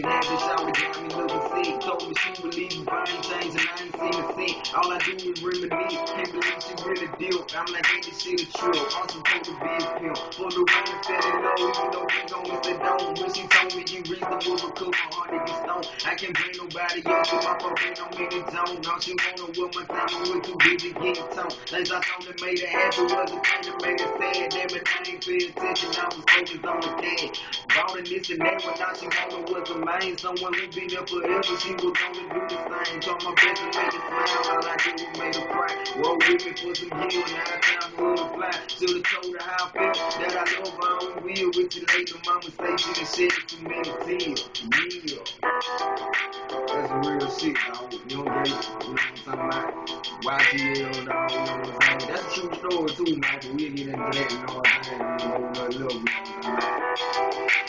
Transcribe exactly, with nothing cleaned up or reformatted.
had to shower, got me looking sick. Told me she would leave if I ain't changed and I ain't seen a thing. All I do is reminisce, can't believe she really deal. I'm like, ain't this shit a trip? I'm supposed to be a pimp. For the way I fell in love, even though we gon' miss it don't. When she told me you reasonable because my heart to get stoned. I can't blame nobody else, so my phone ain't on me the zone. All she wanna with my time, I'm with too busy getting toned. Things I thought that made her happy was the thing that made her sad. Damn it, I ain't pay attention, I was focused on the cash. Bought and this and that, when now she wanna was the main. Someone who been there forever, she was gonna do the same. Try my best to make it smile, all I did was make her cry. Roll with me for some years, now it's time for her to fly. Should've told her how I felt, that I love her on real. With you later, mama say she done shed too many tears. Yeah. That's real shit, dog. You don't get it. You know what I'm talking about? Y G L, dog. You know what I'm saying? That's a true story, too, man. But we'll get into that, you know what I'm saying? You know, a little bit.